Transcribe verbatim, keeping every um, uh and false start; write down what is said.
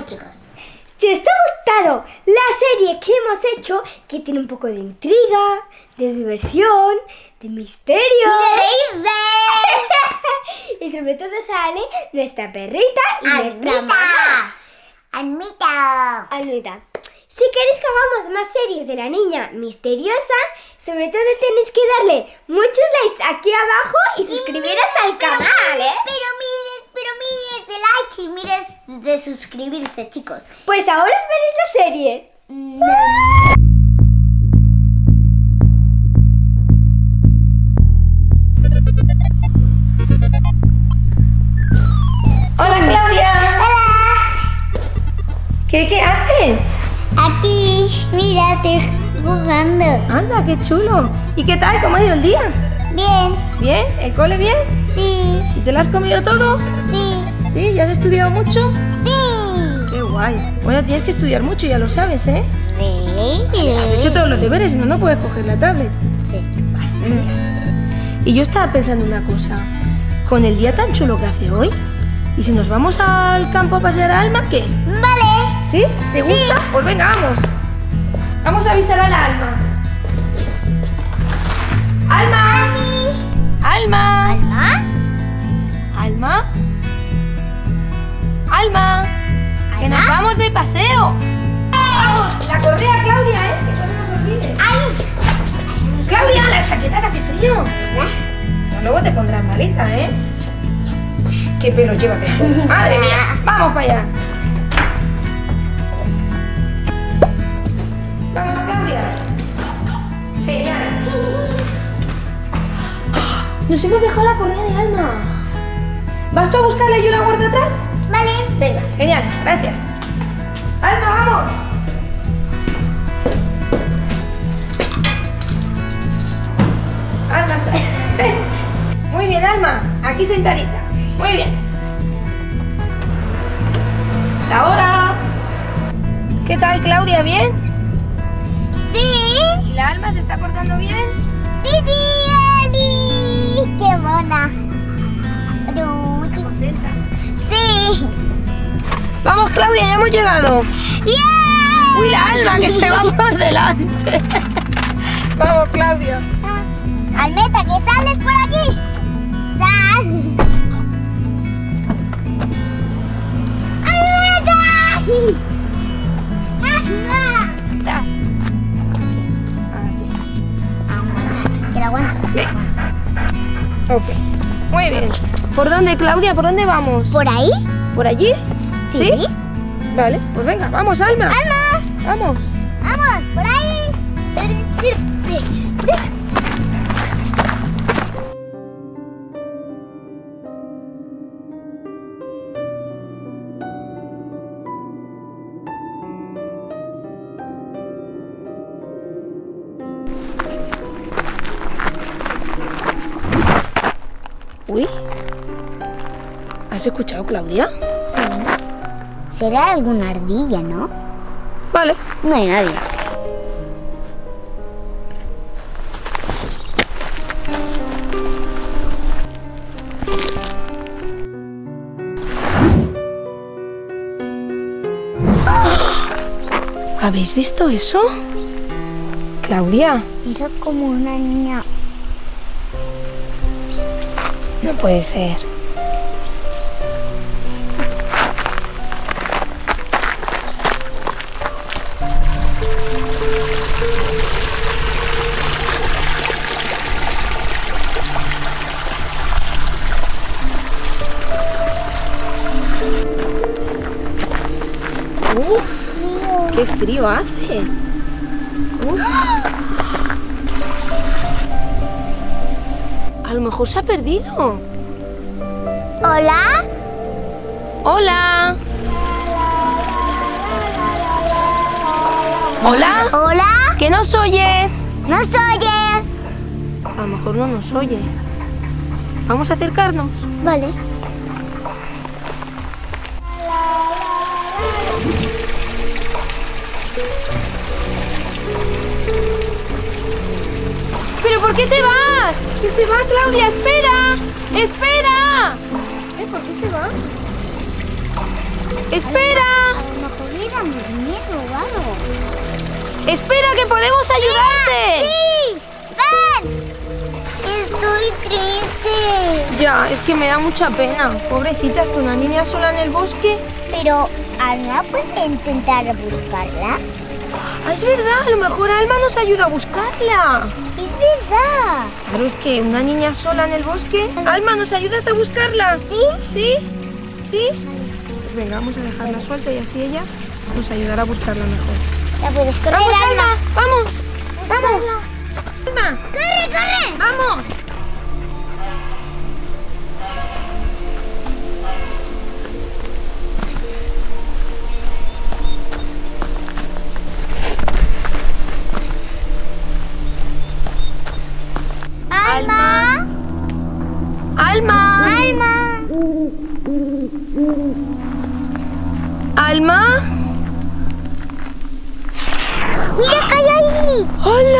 chicos. Si os ha gustado la serie que hemos hecho, que tiene un poco de intriga, de diversión, de misterio ¡Y de reírse! y sobre todo sale nuestra perrita y nuestra ¡Almita! mamá. ¡Almita! Almita. Si queréis que hagamos más series de la niña misteriosa, sobre todo tenéis que darle muchos likes aquí abajo y suscribiros al canal, ¿eh? Pero miles, pero miles de likes y miles de suscribirse, chicos. Pues ahora os veréis la serie. No. Hola, Claudia. Hola. ¿Qué, qué haces? Aquí, mira, estoy jugando. Anda, qué chulo. ¿Y qué tal? ¿Cómo ha ido el día? Bien, ¿Bien? ¿El cole bien? sí, ¿Y te lo has comido todo? sí, ¿Sí? ¿Ya has estudiado mucho? sí. Qué guay. Bueno, tienes que estudiar mucho, ya lo sabes, ¿eh? Sí. Has hecho todos los deberes, si no, no puedes coger la tablet. Sí. Vale, genial. Y yo estaba pensando una cosa. Con el día tan chulo que hace hoy, ¿y si nos vamos al campo a pasear a Alma, qué? Vale. ¿Sí? ¿Te gusta? Pues venga, vamos. Vamos a avisar a la Alma. ¡Alma! ¡Alma! ¿Alma? ¿Alma? ¡Alma! ¡Que nos vamos de paseo! ¡Vamos! La correa, Claudia, ¿eh? Que no se nos olvide. ¡Ay! ¡Claudia, la chaqueta que hace frío! Si no, luego te pondrás malita, ¿eh? ¡Qué pelo llévate! ¡Madre mía! ¡Vamos para allá! ¡Vamos, Claudia! ¡Genial! Nos hemos dejado la correa de Alma. ¿Vas tú a buscarla y yo la guardo atrás? Vale. Venga, genial, gracias. Alma, vamos. Alma está. Muy bien, Alma. Aquí sentadita. Muy bien. Ahora. ¿Qué tal, Claudia? ¿Bien? Sí. ¿Y la Alma se está portando bien? ¡Titi, Eli! ¡Qué mona! ¿Está contenta? Sí. Vamos, Claudia, ya hemos llegado. ¡Bien! Uy, la Alma que se va por delante. Vamos, Claudia. Vamos. Almeta, que sales por aquí. ¡Sal! ¡Almeta! ¡Alma! Da. Así. Que la aguanto. Ven. Ok. Muy bien. ¿Por dónde, Claudia? ¿Por dónde vamos? ¿Por ahí? ¿Por allí? Sí. Vale, pues venga, vamos, Alma. ¡Alma! Vamos. ¡Vamos! ¡Por ahí! Uy. ¿Has escuchado, Claudia? Será alguna ardilla, ¿no? Vale. No hay nadie. ¿Habéis visto eso? Claudia, Era como una niña. no puede ser. Uf, qué frío hace. Uf. A lo mejor se ha perdido. ¿Hola? Hola. Hola. ¿Hola? ¿Que nos oyes? ¿Nos oyes? A lo mejor no nos oye. Vamos a acercarnos. Vale. ¿Pero por qué te vas? ¡Que se va, Claudia! ¡Espera! ¡Espera! ¿Eh? ¿Por qué se va? ¡Espera! me he robado. ¡Espera, que podemos ayudarte! ¡Sí! ¡Ven! Estoy triste. Ya, es que me da mucha pena. Pobrecita, es que una niña sola en el bosque. Pero Alma puede intentar buscarla. Ah, es verdad, a lo mejor Alma nos ayuda a buscarla. Es verdad. Claro, es que una niña sola en el bosque. Alma, ¿nos ayudas a buscarla? ¿Sí? ¿Sí? ¿Sí? Pues venga, vamos a dejarla suelta y así ella nos ayudará a buscarla mejor. Ya puedes correr, ¡Vamos, Alma! Alma! ¡Vamos! ¡Vamos! ¡Alma! ¡Corre, corre! ¡Vamos! ¡Alma! ¡Alma! ¡Alma! ¿Alma? ¡Mira qué hay ahí! ¡Hola!